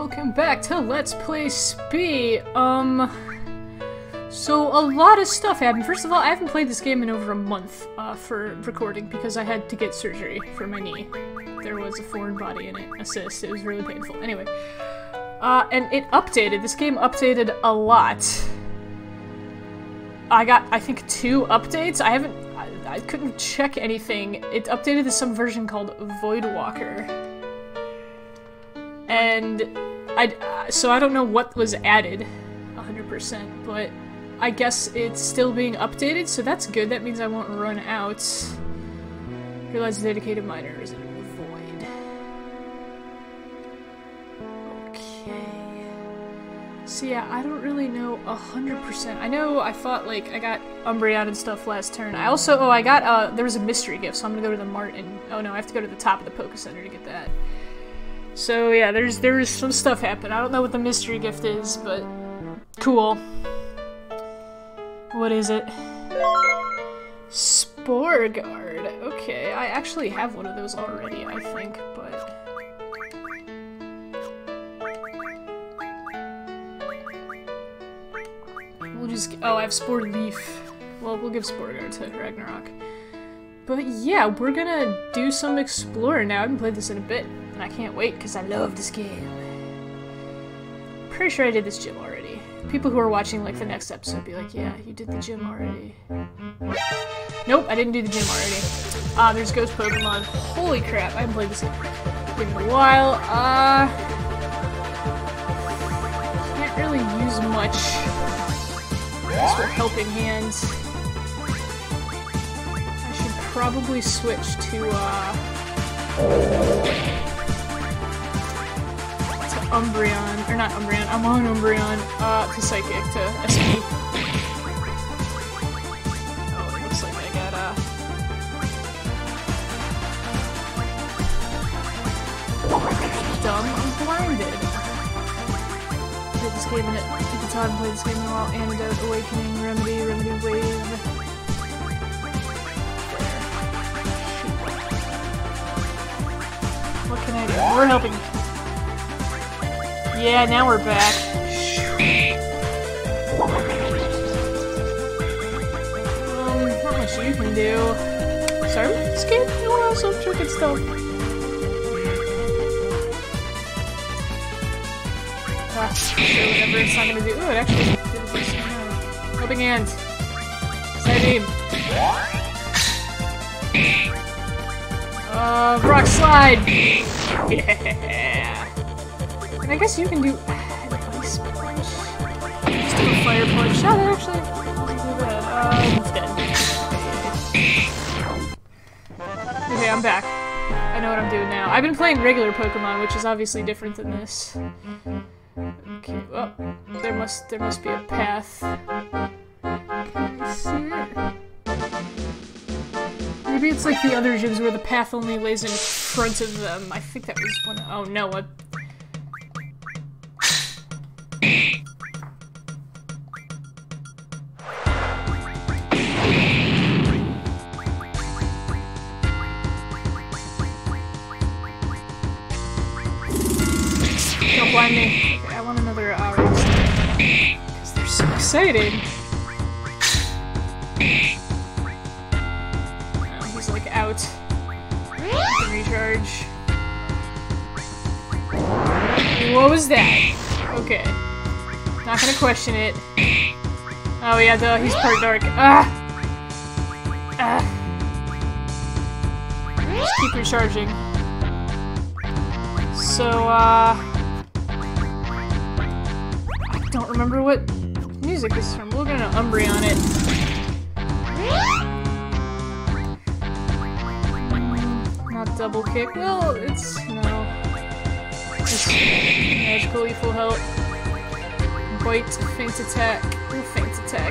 welcome back to Let's Play Spee. So a lot of stuff happened. First of all, I haven't played this game in over a month for recording because I had to get surgery for my knee. There was a foreign body in it, a cyst. It was really painful. Anyway, and it updated. This game updated a lot. I got, I think, 2 updates. I couldn't check anything. It updated to some version called Voidwalker. And so I don't know what was added 100%, but I guess it's still being updated, so that's good. That means I won't run out. Realize the dedicated miner is in the void. Okay. So yeah, I don't really know 100%. I know I thought, like, I got Umbreon and stuff last turn. I also, I got, there was a mystery gift, so I'm gonna go to the mart and, oh no, I have to go to the top of the Poké Center to get that. So yeah, there's some stuff happened. I don't know what the mystery gift is, but cool. What is it? Spore Guard. Okay, I actually have one of those already, I think, but... We'll just... Oh, I have Spore Leaf. Well, we'll give Spore Guard to Ragnarok. But yeah, we're gonna do some exploring now. I haven't played this in a bit. And I can't wait, because I love this game. Pretty sure I did this gym already. People who are watching, like, the next episode be like, yeah, you did the gym already. Nope, I didn't do the gym already. There's Ghost Pokemon. Holy crap, I haven't played this game in a while. Can't really use much. Just for helping hands. I should probably switch to, Umbreon, or not Umbreon, I'm on Umbreon, to Psychic, to SP. Oh, it looks like I got, dumb, I'm blinded. Played this game in it, at the time, played this game in a while. Antidote, Awakening, Remedy Wave. What can I do? We're helping. Yeah, now we're back. Not much you can do. Sorry, this game? No one else will trick it still. Sure, whatever, it's not gonna do. Ooh, it actually did this. Helping hand. Side beam. Rock slide! Yeah! And I guess you can do Ice Punch. Just do a Fire Punch. Oh, that actually doesn't do bad. It's dead. Okay, I'm back. I know what I'm doing now. I've been playing regular Pokemon, which is obviously different than this. Okay, well, there must be a path. Can I see it? Maybe it's like the other gyms where the path only lays in front of them. I think that was one. Oh no, what? Don't blind me. Okay, I want another because they're so exciting. He's like out. I can recharge. What was that? Okay. Not gonna question it. Oh yeah, duh, he's part dark. Just keep recharging. So, I don't remember what music this is from. We're gonna Umbreon it. Not double kick. Well, it's, no. It's magically full health. Bite, feint attack. Ooh, feint attack.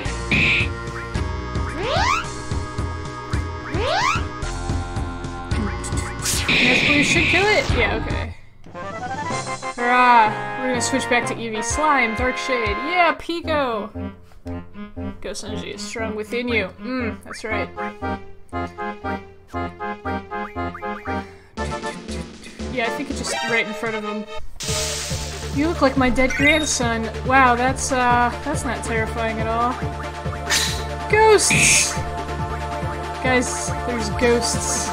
Magically should kill it? Yeah, okay. Hurrah! We're gonna switch back to Eevee. Slime, Dark Shade. Yeah, Pico! Go Sanji is strong within you. That's right. Yeah, I think it's just right in front of him. You look like my dead grandson. Wow, that's not terrifying at all. Ghosts! Guys, there's ghosts.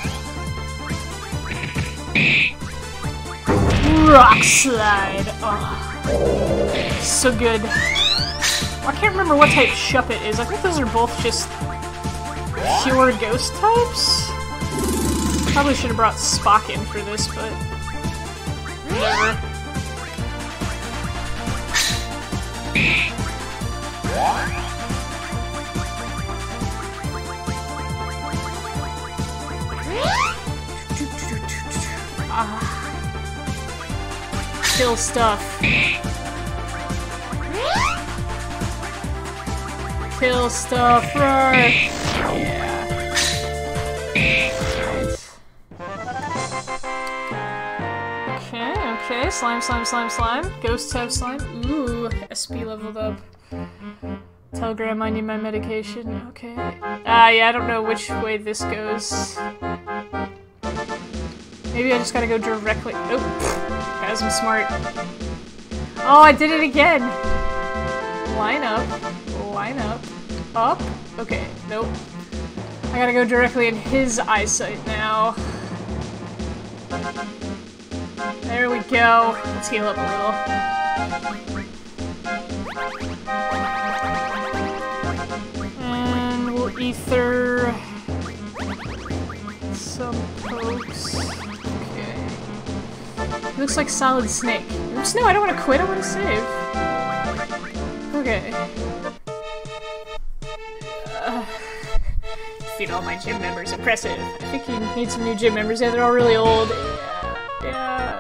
Rock slide! Oh, so good. I can't remember what type Shuppet it is. I think those are both just pure ghost types? Probably should have brought Spock in for this, but whatever. Kill stuff. Kill stuff, right? Yeah. Okay, slime, slime, slime, slime. Ghosts have slime. Ooh, SP leveled up. Tell Grandma I need my medication. Okay. Yeah, I don't know which way this goes. Maybe I just gotta go directly. Oh, guys, I'm smart. Oh, I did it again! Line up. Line up. Up? Okay, nope. I gotta go directly in his eyesight now. There we go. Let's heal up a little. And we'll ether some pokes. Okay. He looks like Solid Snake. Oops, no, I don't want to quit, I want to save. Okay. Feed all my gym members. Impressive. I think you need some new gym members. Yeah, they're all really old. Yeah.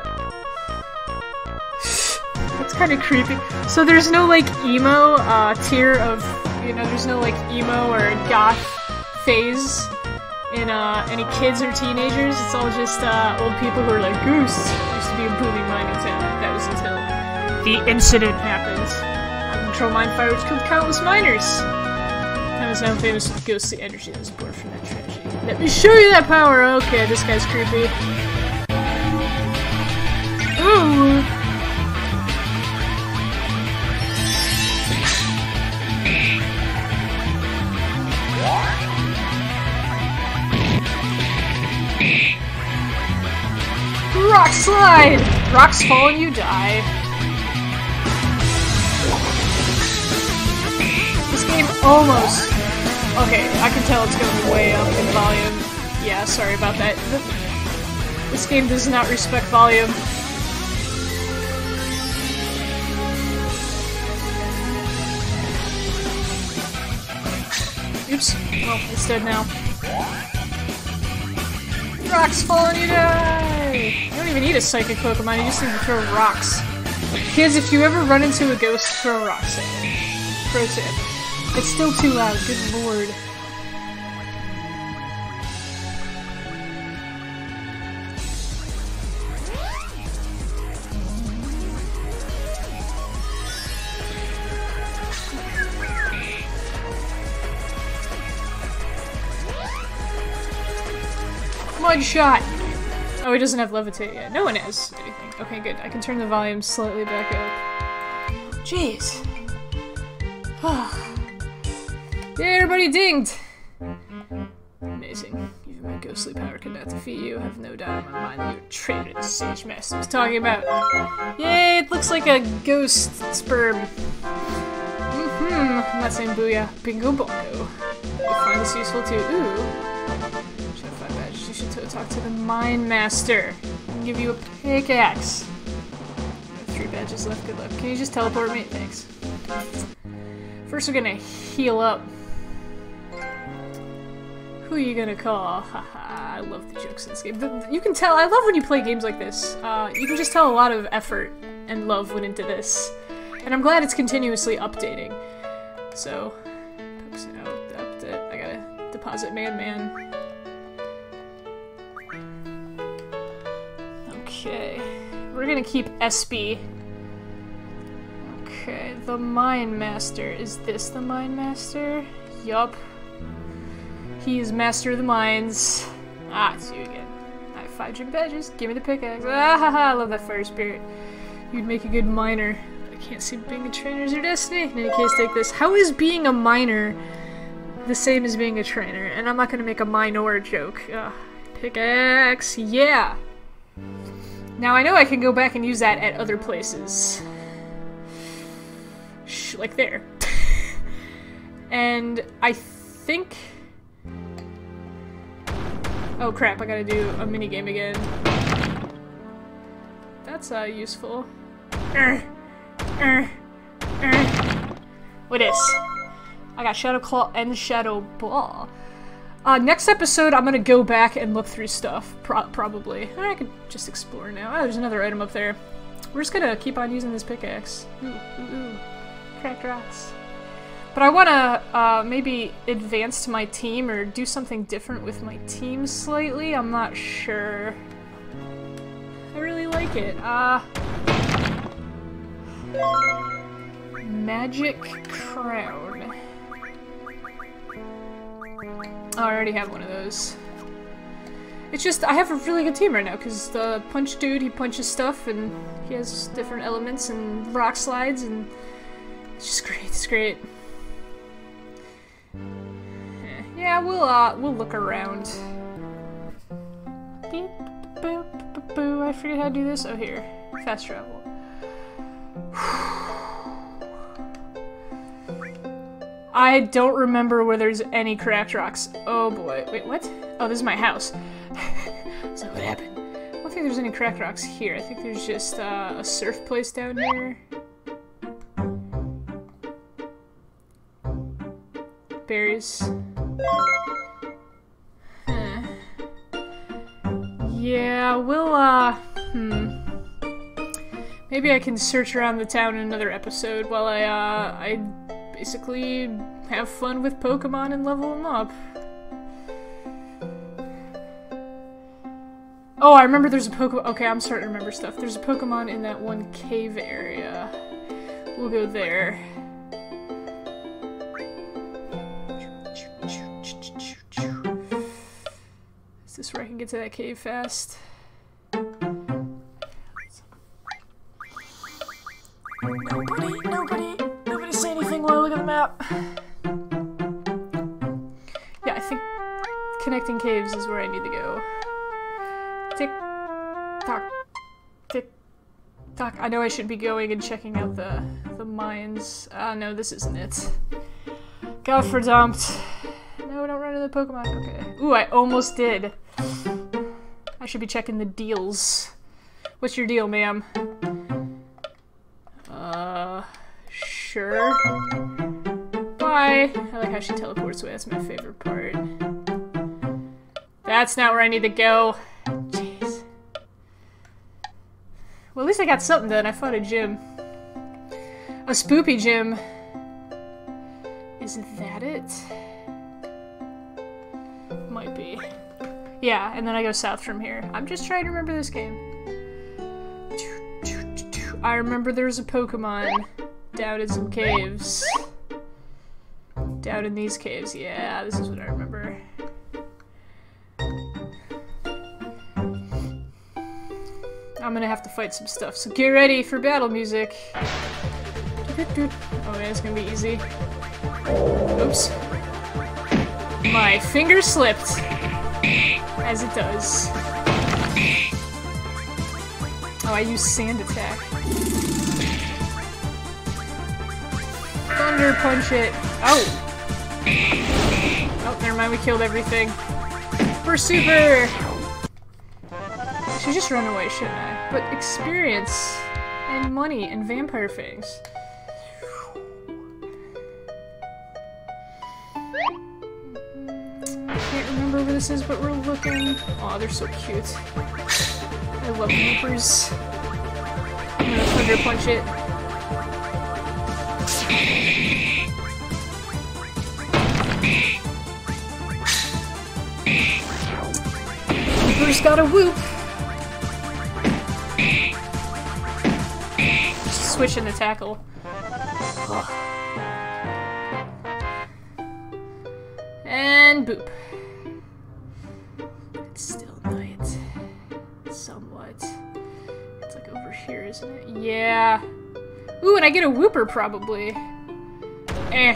That's kind of creepy. So there's no, like, emo tier of, you know, there's no, like, emo or goth phase in any kids or teenagers. It's all just old people who are like, Goose used to be a booming mining town. That was until the incident happened. I control mine fire which killed countless miners. Town is now famous for the ghostly energy that was born from that tragedy. Let me show you that power! Okay, this guy's creepy. Ooh! Rock slide! Rocks fall and you die. This game almost... Okay, I can tell it's going way up in volume. Yeah, sorry about that. This game does not respect volume. Oops. Well, it's dead now. Rocks fall and you die! You don't even need a psychic Pokemon, you just need to throw rocks. Kids, if you ever run into a ghost, throw rocks at it. Pro tip. It's still too loud, good lord. Mud shot! Oh, he doesn't have levitate yet. No one has anything. Okay, good. I can turn the volume slightly back up. Jeez. Yay, everybody dinged! Amazing. Even my ghostly power could not defeat you. I have no doubt in my mind that you're a traitor to the Sage Master was talking about. Yay, it looks like a ghost sperm. I'm not saying booyah. Bingo bongo. You'll find this useful too. Ooh. You should talk to the Mine Master. I can give you a pickaxe. I have 3 badges left. Good luck. Can you just teleport me? Thanks. First, we're gonna heal up. Who are you gonna call? Haha, I love the jokes in this game. You can tell. I love when you play games like this. You can just tell a lot of effort and love went into this, and I'm glad it's continuously updating. So, I gotta deposit Man. Okay, we're gonna keep SB. Okay, the Mine Master. Is this the Mine Master? Yup. He is master of the mines. Ah, it's you again. I have 5 gym badges. Give me the pickaxe. Ah ha ha, I love that fire spirit. You'd make a good miner. I can't see being a trainer is your destiny. In any case, take this. How is being a miner the same as being a trainer? And I'm not gonna make a minor joke. Pickaxe, yeah! Now I know I can go back and use that at other places. Like there. And I think... Oh crap, I gotta do a minigame again. That's useful. What is? I got Shadow Claw and Shadow Ball. Next episode, I'm gonna go back and look through stuff, probably. I could just explore now. Oh, there's another item up there. We're just gonna keep on using this pickaxe. Ooh. Cracked rocks. But I wanna, maybe advance to my team or do something different with my team slightly. I'm not sure. I really like it. Magic Crown. Oh, I already have one of those. It's just, I have a really good team right now, because the punch dude, he punches stuff, and he has different elements and rock slides, and it's just great, it's great. Yeah, we'll look around. Beep, boop, boop, boo. I forget how to do this. Oh, here. Fast travel. I don't remember where there's any cracked rocks. Oh boy. Wait, what? Oh, this is my house. So what happened? I don't think there's any cracked rocks here. I think there's just a surf place down here. Berries. Yeah, we'll, maybe I can search around the town in another episode while I basically have fun with Pokemon and level them up. Oh, I remember there's a Pokemon. Okay, I'm starting to remember stuff. There's a Pokemon in that one cave area. We'll go there. Is this where I can get to that cave fast? Nobody say anything while I look at the map. Yeah, I think connecting caves is where I need to go. Tick tock, tick tock. I know I should be going and checking out the mines. No, this isn't it. Go for dumped. No, don't run into the Pokemon. Okay. Ooh, I almost did. I should be checking the deals. What's your deal, ma'am? Sure. Bye. I like how she teleports away. That's my favorite part. That's not where I need to go. Jeez. Well, at least I got something done. I fought a gym. A spoopy gym. Isn't that it? Might be. Yeah, and then I go south from here. I'm just trying to remember this game. I remember there was a Pokemon down in some caves. Down in these caves. Yeah, this is what I remember. I'm gonna have to fight some stuff, so get ready for battle music. Oh yeah, it's gonna be easy. Oops. My finger slipped. As it does. Oh, I use sand attack. Thunder punch it. Oh! Oh, never mind, we killed everything. We're super! I should just run away, shouldn't I? But experience, and money, and vampire fangs. Can't remember where this is, but we're looking. Aw, they're so cute. I love Loopers. I'm gonna Thunder Punch it. Loopers got a whoop! Just switching the tackle. Ugh. And boop. It's still night. Somewhat. It's like over here, isn't it? Yeah. Ooh, and I get a Wooper, probably. Eh.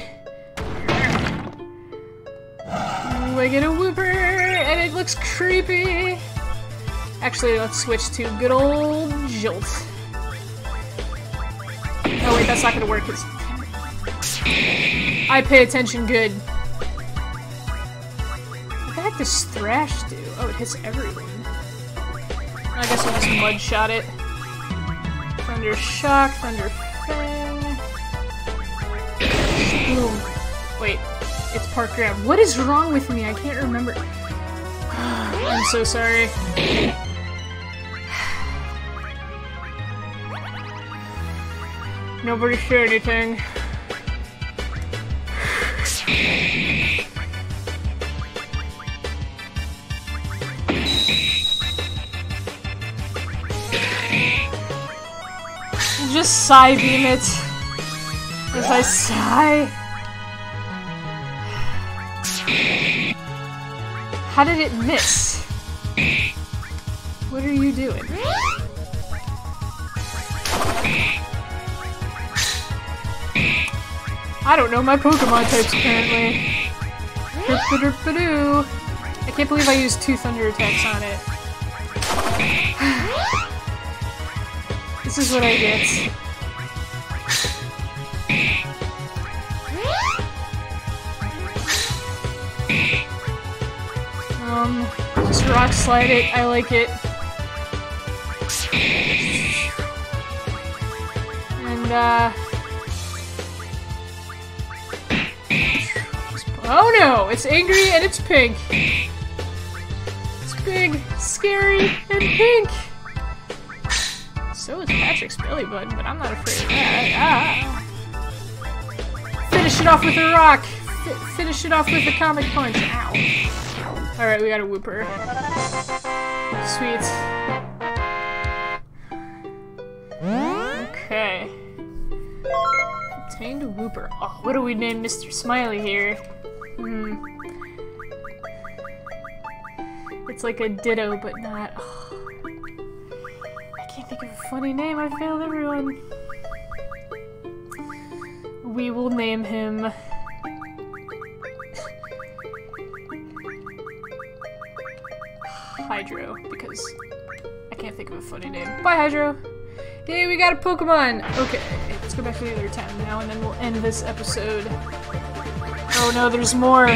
Ooh, I get a Wooper, and it looks creepy. Actually, let's switch to good old Jolt. Oh wait, that's not gonna work. I pay attention good. What the heck does Thrash do? Oh, it hits everything. I guess we'll just Mudshot it. Thunder Shock, Thunder Fang. Boom. Wait, it's Park Ground. What is wrong with me? I can't remember. I'm so sorry. Nobody say anything. Just sigh beam it. As I sigh. How did it miss? What are you doing? I don't know my Pokemon types apparently. I can't believe I used 2 thunder attacks on it. This is what I get. Just Rock Slide it, I like it. And, oh no! It's angry and it's pink! It's big, scary, and pink! So is Patrick's belly button, but I'm not afraid of that. Finish it off with a rock! Finish it off with a Comic Punch! Ow. Alright, we got a Wooper. Sweet. Okay. Obtained a Wooper. Oh, what do we name Mr. Smiley here? It's like a Ditto, but not. Oh. I can't think of a funny name. I failed everyone. We will name him. Hydro, because I can't think of a funny name. Bye, Hydro! Yay, we got a Pokemon! Okay, let's go back to the other town now, and then we'll end this episode. Oh no, there's more!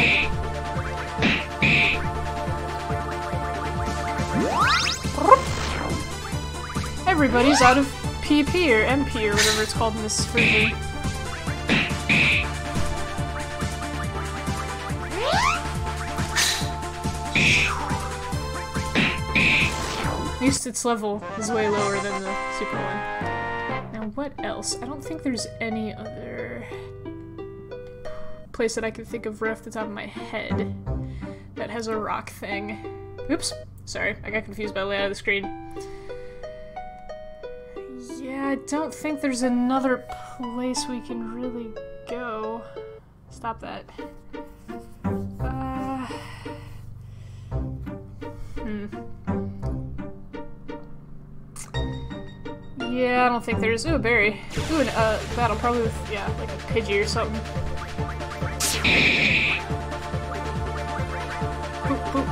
Everybody's out of PP or MP or whatever it's called in this version. At least its level is way lower than the super one. Now what else? I don't think there's any other place that I can think of right off the top of my head that has a rock thing. Oops! Sorry, I got confused by the layout of the screen. Yeah, I don't think there's another place we can really go. Stop that. Yeah, I don't think there's. Ooh, a berry. Ooh, battle probably with, yeah, like a Pidgey or something. Boop, boop.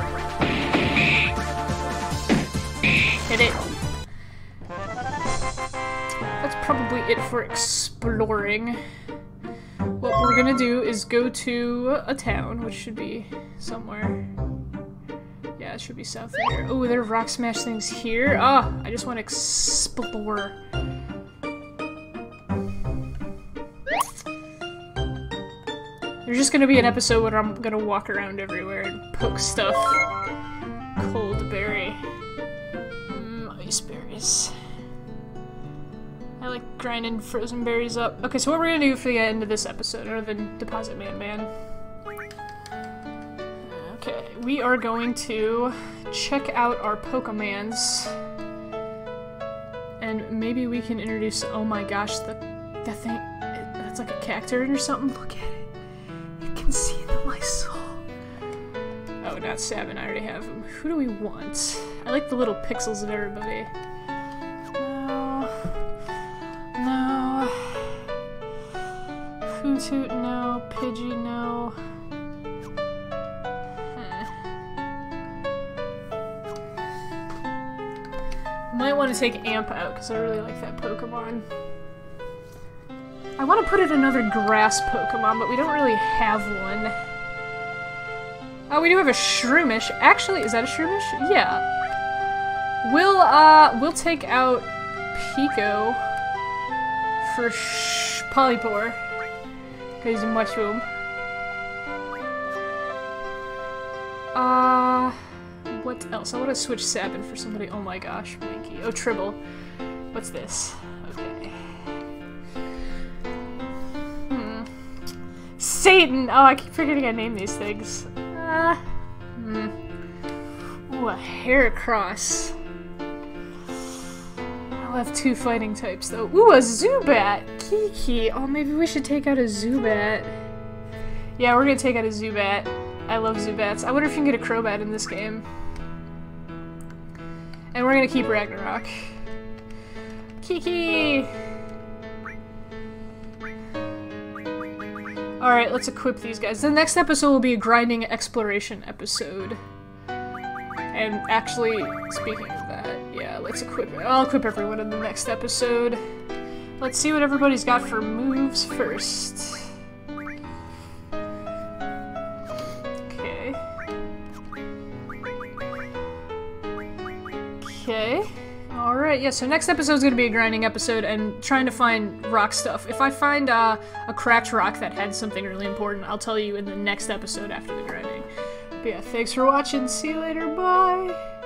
Hit it. That's probably it for exploring. What we're gonna do is go to a town, which should be somewhere. Yeah, it should be south of here. Oh, there are rock smash things here. Ah, I just want to explore. There's just gonna be an episode where I'm gonna walk around everywhere and poke stuff. Cold berry. Ice berries. I like grinding frozen berries up. Okay, so what we're gonna do for the end of this episode, other than Deposit Man. Okay, we are going to check out our Pokemans. And maybe we can introduce, oh my gosh, that thing, that's like a Cacturn or something. Look at it. You can see the my soul. Oh, not Sabin, I already have him. Who do we want? I like the little pixels of everybody. Sharktoot, no. Pidgey, no. Might want to take Amp out, because I really like that Pokemon. I want to put in another grass Pokemon, but we don't really have one. Oh, we do have a Shroomish. Actually, is that a Shroomish? Yeah. We'll take out Pico for Polypore, because he's Mushroom. What else? I want to switch Sabin for somebody. Oh my gosh, Winky. Oh, Tribble. What's this? Okay. Satan! Oh, I keep forgetting I named these things. Ooh, a Heracross. I'll have 2 fighting types, though. Ooh, a Zubat! Kiki! Oh, maybe we should take out a Zubat. Yeah, we're gonna take out a Zubat. I love Zubats. I wonder if you can get a Crobat in this game. And we're gonna keep Ragnarok. Kiki! Alright, let's equip these guys. The next episode will be a grinding exploration episode. And actually, speaking of that, yeah, let's equip it. I'll equip everyone in the next episode. Let's see what everybody's got for moves first. Okay. Alright, yeah, so next episode is going to be a grinding episode and trying to find rock stuff. If I find a cracked rock that had something really important, I'll tell you in the next episode after the grinding. But yeah, thanks for watching. See you later. Bye!